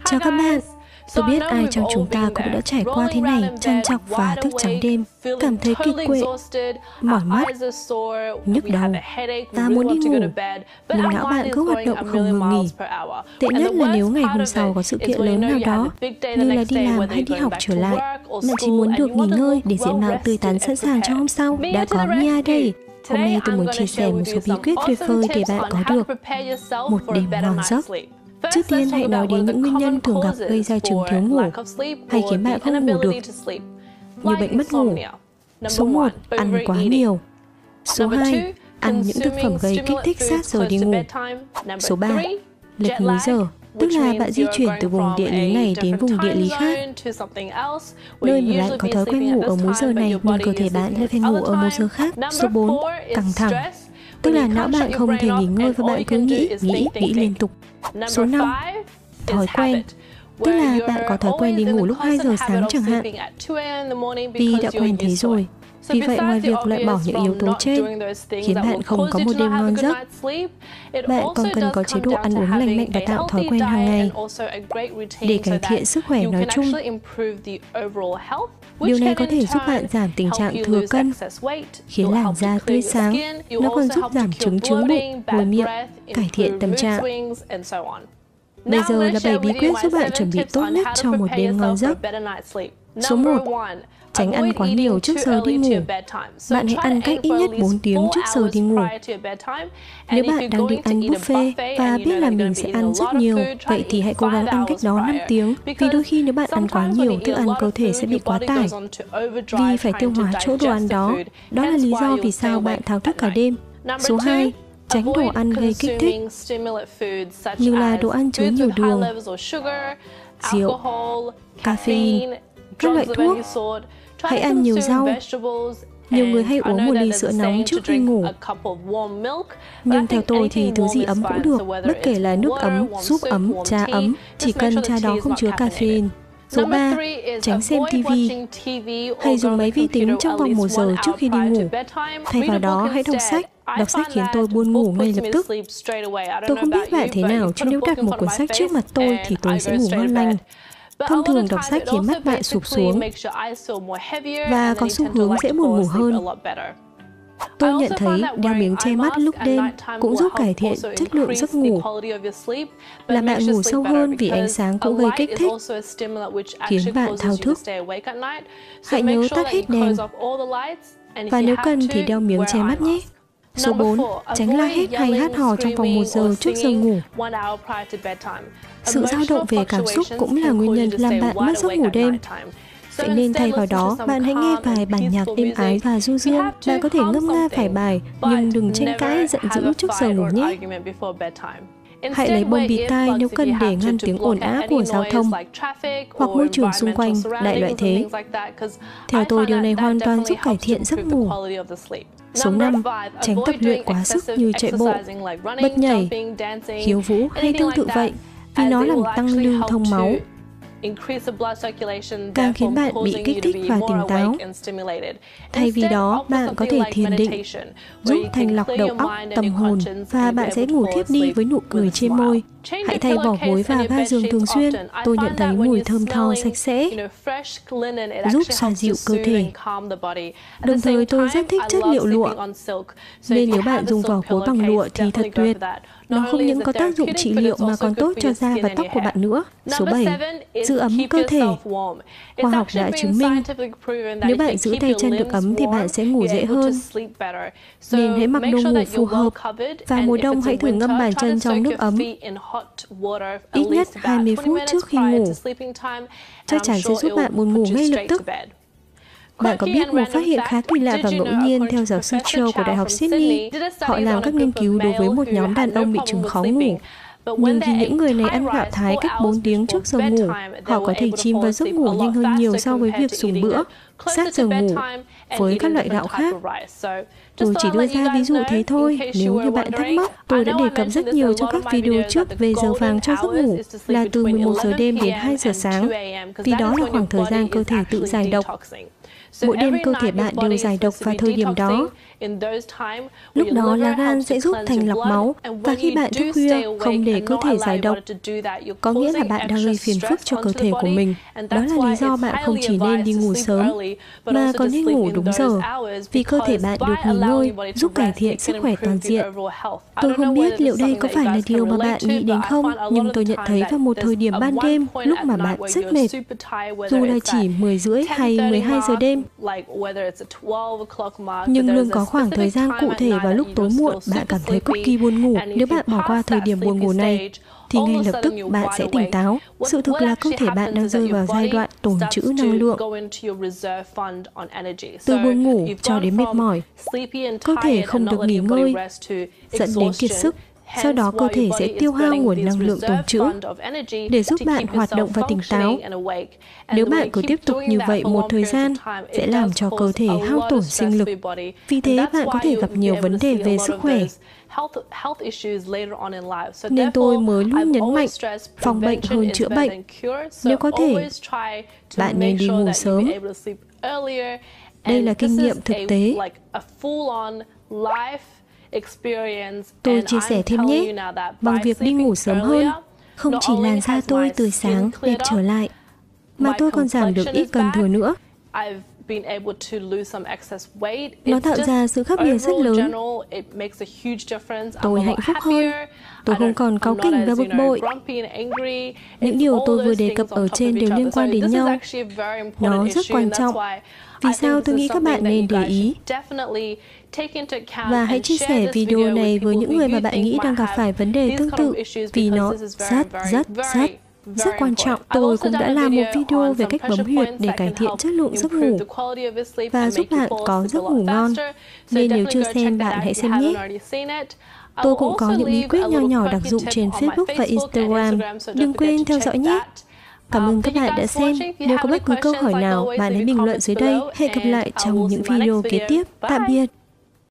Chào các bạn. Tôi biết ai trong chúng ta cũng đã trải qua thế này, chăn chọc và thức trắng đêm, cảm thấy kiệt quệ, mỏi mắt, nhức đầu, ta muốn đi ngủ, nhưng não bạn cứ hoạt động không ngừng nghỉ. Tệ nhất là nếu ngày hôm sau có sự kiện lớn nào đó, như là đi làm hay đi học trở lại, bạn chỉ muốn được nghỉ ngơi để diện mạo tươi tắn sẵn sàng cho hôm sau. Đã có Mia đây. Hôm nay tôi muốn chia sẻ một số bí quyết tuyệt vời để bạn có được một đêm ngon giấc. Trước tiên hãy nói đến những nguyên nhân thường gặp gây ra chứng thiếu ngủ hay khiến bạn không ngủ được, như bệnh mất ngủ. Số 1. Ăn quá nhiều. Số 2. Ăn những thực phẩm gây kích thích sát giờ đi ngủ. Số 3. Lệch múi giờ, tức là bạn di chuyển từ vùng địa lý này đến vùng địa lý khác, nơi mà bạn có thói quen ngủ ở múi giờ này nhưng cơ thể bạn lại phải ngủ ở một giờ khác. Số 4. Căng thẳng, tức là não bạn không thể nghỉ ngơi và bạn cứ nghĩ liên tục. Số 5. Thói quen, tức là bạn có thói quen đi ngủ lúc 2 giờ sáng chẳng hạn, vì đã quen thế rồi. Vì vậy, ngoài việc loại bỏ những yếu tố trên khiến bạn không có một đêm ngon giấc, bạn còn cần có chế độ ăn uống lành mạnh và tạo thói quen hàng ngày để cải thiện sức khỏe nói chung. Điều này có thể giúp bạn giảm tình trạng thừa cân, khiến làn da tươi sáng. Nó còn giúp giảm chứng bụng, hồi miệng, cải thiện tâm trạng. Bây giờ là 7 bí quyết giúp bạn chuẩn bị tốt nhất cho một đêm ngon giấc. Số 1. Tránh ăn quá nhiều trước giờ đi ngủ. Bạn hãy ăn cách ít nhất 4 tiếng trước giờ đi ngủ. Nếu bạn đang định ăn buffet và biết là mình sẽ ăn rất nhiều, vậy thì hãy cố gắng ăn cách đó 5 tiếng. Vì đôi khi nếu bạn ăn quá nhiều thức ăn, cơ thể sẽ bị quá tải vì phải tiêu hóa chỗ đồ ăn đó. Đó là lý do vì sao bạn thao thức cả đêm. Số 2. Tránh đồ ăn gây kích thích, như là đồ ăn chứa nhiều đường, rượu, caffeine, các loại thuốc. Hãy ăn nhiều rau. Nhiều người hay uống một ly sữa nóng trước khi ngủ. Nhưng theo tôi thì thứ gì ấm cũng được, bất kể là nước ấm, súp ấm, trà ấm, chỉ cần trà đó không chứa caffeine. Số 3. Tránh xem TV hay dùng máy vi tính trong vòng 1 giờ trước khi đi ngủ. Thay vào đó, hãy đọc sách. Đọc sách khiến tôi buồn ngủ ngay lập tức. Tôi không biết bạn thế nào, chứ nếu đặt một cuốn sách trước mặt tôi thì tôi sẽ ngủ ngon lành. Thông thường đọc sách khiến mắt bạn sụp xuống và có xu hướng dễ buồn ngủ hơn. Tôi nhận thấy đeo miếng che mắt lúc đêm cũng giúp cải thiện chất lượng giấc ngủ, làm bạn ngủ sâu hơn vì ánh sáng cũng gây kích thích, khiến bạn thao thức. Hãy nhớ tắt hết đèn, và nếu cần thì đeo miếng che mắt nhé. Số 4. Tránh la hét hay hát hò trong vòng 1 giờ trước giờ ngủ. Sự dao động về cảm xúc cũng là nguyên nhân làm bạn mất giấc ngủ đêm. Vậy nên thay vào đó, bạn hãy nghe vài bản nhạc êm ái và du dương. Bạn có thể ngâm nga vài bài, nhưng đừng tranh cãi giận dữ trước giờ ngủ nhé. Hãy lấy bông bịt tai nếu cần để ngăn tiếng ồn ào của giao thông hoặc môi trường xung quanh, đại loại thế. Theo tôi, điều này hoàn toàn giúp cải thiện giấc ngủ. Số 5. Tránh tập luyện quá sức như chạy bộ, bật nhảy, khiêu vũ hay tương tự vậy, vì nó làm tăng lưu thông máu, càng khiến bạn bị kích thích và tỉnh táo. Thay vì đó, bạn có thể thiền định, giúp thanh lọc đầu óc, tâm hồn, và bạn sẽ ngủ thiếp đi với nụ cười trên môi. Hãy thay vỏ gối và ga giường thường xuyên. Tôi nhận thấy mùi thơm tho sạch sẽ giúp xoa dịu cơ thể. Đồng thời tôi rất thích chất liệu lụa, nên nếu bạn dùng vỏ gối bằng lụa thì thật tuyệt. Nó không những có tác dụng trị liệu mà còn tốt cho da và tóc của bạn nữa. Số 7. Giữ ấm cơ thể. Khoa học đã chứng minh nếu bạn giữ tay chân được ấm thì bạn sẽ ngủ dễ hơn. Nên hãy mặc đồ ngủ phù hợp. Và mùa đông hãy thử ngâm bàn chân trong nước ấm ít nhất 20 phút trước khi ngủ. Chắc chắn sẽ giúp bạn buồn ngủ ngay lập tức. Bạn có biết một phát hiện khá kỳ lạ và ngẫu nhiên theo giáo sư Cho của Đại học Sydney? Họ làm các nghiên cứu đối với một nhóm đàn ông bị chứng khó ngủ. Nhưng khi những người này ăn gạo thái cách 4 tiếng trước giờ ngủ, họ có thể chìm vào giấc ngủ nhanh hơn nhiều so với việc dùng bữa. sát giờ ngủ với các loại gạo khác. Tôi chỉ đưa ra ví dụ thế thôi. Nếu như bạn thắc mắc, tôi đã đề cập rất nhiều trong các video trước về giờ vàng cho giấc ngủ là từ 11 giờ đêm đến 2 giờ sáng, vì đó là khoảng thời gian cơ thể tự giải độc. Mỗi đêm cơ thể bạn đều giải độc vào thời điểm đó. Lúc đó lá gan sẽ giúp thanh lọc máu, và khi bạn thức khuya không để cơ thể giải độc, có nghĩa là bạn đang gây phiền phức cho cơ thể của mình. Đó là lý do bạn không chỉ nên đi ngủ sớm, mà còn nên ngủ đúng giờ, vì cơ thể bạn được nghỉ ngơi, giúp cải thiện sức khỏe toàn diện. Tôi không biết liệu đây có phải là điều mà bạn nghĩ đến không, nhưng tôi nhận thấy vào một thời điểm ban đêm, lúc mà bạn rất mệt, dù là chỉ 10 rưỡi hay 12 giờ đêm, nhưng luôn có khoảng thời gian cụ thể vào lúc tối muộn bạn cảm thấy cực kỳ buồn ngủ. Nếu bạn bỏ qua thời điểm buồn ngủ này, thì ngay lập tức bạn sẽ tỉnh táo. Sự thực là cơ thể bạn đang rơi vào giai đoạn tồn trữ năng lượng. Từ buồn ngủ cho đến mệt mỏi, cơ thể không được nghỉ ngơi, dẫn đến kiệt sức. Sau đó cơ thể sẽ tiêu hao nguồn năng lượng tồn trữ để giúp bạn hoạt động và tỉnh táo. Nếu bạn cứ tiếp tục như vậy một thời gian, sẽ làm cho cơ thể hao tổn sinh lực. Vì thế bạn có thể gặp nhiều vấn đề về sức khỏe. Nên tôi mới luôn nhấn mạnh phòng bệnh hơn chữa bệnh. Nếu có thể, bạn nên đi ngủ sớm. Đây là kinh nghiệm thực tế. Tôi chia sẻ thêm nhé, bằng việc đi ngủ sớm hơn, không chỉ làn da tôi tươi sáng, đẹp trở lại, mà tôi còn giảm được ít cân thừa nữa. Nó tạo ra sự khác biệt rất lớn. Tôi hạnh phúc hơn. Tôi không còn cáu kỉnh và bực bội. Những điều tôi vừa đề cập ở trên đều liên quan đến nhau. Nó rất quan trọng. Vì sao tôi nghĩ các bạn nên để ý. Và hãy chia sẻ video này với những người mà bạn nghĩ đang gặp phải vấn đề tương tự, vì nó rất quan trọng. Tôi cũng đã làm một video về cách bấm huyệt để cải thiện chất lượng giấc ngủ và giúp bạn có giấc ngủ ngon. Nên nếu chưa xem, bạn hãy xem nhé. Tôi cũng có những bí quyết nho nhỏ đặc dụng trên Facebook và Instagram. Đừng quên theo dõi nhé. Cảm ơn các bạn đã xem. Nếu có bất cứ câu hỏi nào, bạn hãy bình luận dưới đây. Hẹn gặp lại trong những video kế tiếp. Tạm biệt.